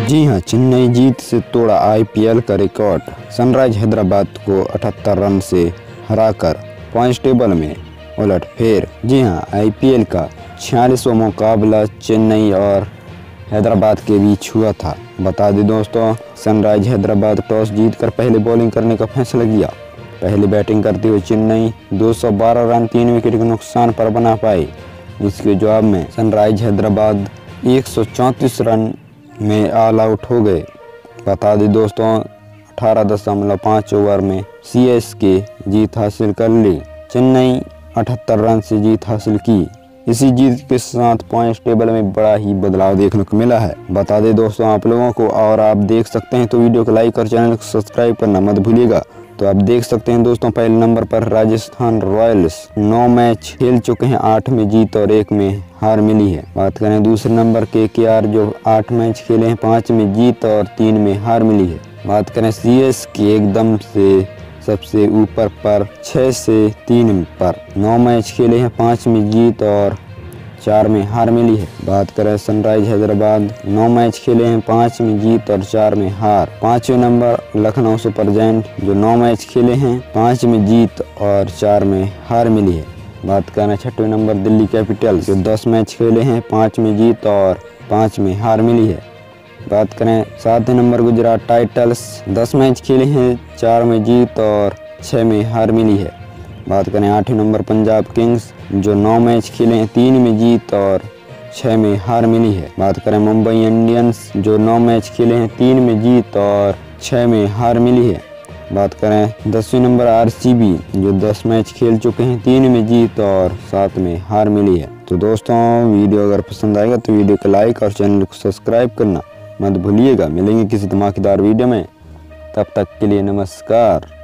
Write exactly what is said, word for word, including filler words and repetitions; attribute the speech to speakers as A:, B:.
A: जी हां, चेन्नई जीत से तोड़ा आईपीएल का रिकॉर्ड। सनराइज हैदराबाद को अठहत्तर रन से हराकर पॉइंट्स टेबल में उलटफेर। जी हां, आईपीएल का छियालीसवां मुकाबला चेन्नई और हैदराबाद के बीच हुआ था। बता दें दोस्तों, सनराइज हैदराबाद टॉस जीतकर पहले बॉलिंग करने का फैसला किया। पहले बैटिंग करते हुए चेन्नई दो सौ बारह रन तीन विकेट के नुकसान पर बना पाई। इसके जवाब में सनराइज हैदराबाद एक सौ चौंतीस रन में ऑल आउट हो गए। बता दें दोस्तों, अठारह दशमलव पाँच ओवर में सीएसके जीत हासिल कर ली। चेन्नई अठहत्तर रन से जीत हासिल की। इसी जीत के साथ पॉइंट्स टेबल में बड़ा ही बदलाव देखने को मिला है। बता दें दोस्तों आप लोगों को, और आप देख सकते हैं तो वीडियो को लाइक और चैनल को सब्सक्राइब करना मत भूलिएगा। तो आप देख सकते हैं दोस्तों, पहले नंबर पर राजस्थान रॉयल्स नौ मैच खेल चुके हैं, आठ में जीत और एक में हार मिली है। बात करें दूसरे नंबर के केकेआर जो आठ मैच खेले हैं, पाँच में जीत और तीन में हार मिली है। बात करें सीएसके एकदम से सबसे ऊपर पर छः से तीन पर नौ मैच खेले हैं, पाँच में जीत और चार में हार मिली है। बात करें सनराइज हैदराबाद नौ मैच खेले हैं, पाँच में जीत और चार में हार। पाँचवें नंबर लखनऊ सुपर जायंट जो नौ मैच खेले हैं, पाँच में जीत और चार में हार मिली है। बात करें छठवें नंबर दिल्ली कैपिटल्स जो दस मैच खेले हैं, पाँच में जीत और पाँच में हार मिली है। बात करें सातवें नंबर गुजरात टाइटल्स दस मैच खेले हैं, चार में जीत और छः में हार मिली है। बात करें आठवें नंबर पंजाब किंग्स जो नौ मैच खेले हैं, तीन में जीत और छः में हार मिली है। बात करें मुंबई इंडियंस जो नौ मैच खेले हैं, तीन में जीत और छः में हार मिली है। बात करें दसवें नंबर आरसीबी जो दस मैच खेल चुके हैं, तीन में जीत और सात में हार मिली है। तो दोस्तों वीडियो अगर पसंद आएगा तो वीडियो को लाइक और चैनल को सब्सक्राइब करना मत भूलिएगा। मिलेंगे किसी धमाकेदार वीडियो में, तब तक के लिए नमस्कार।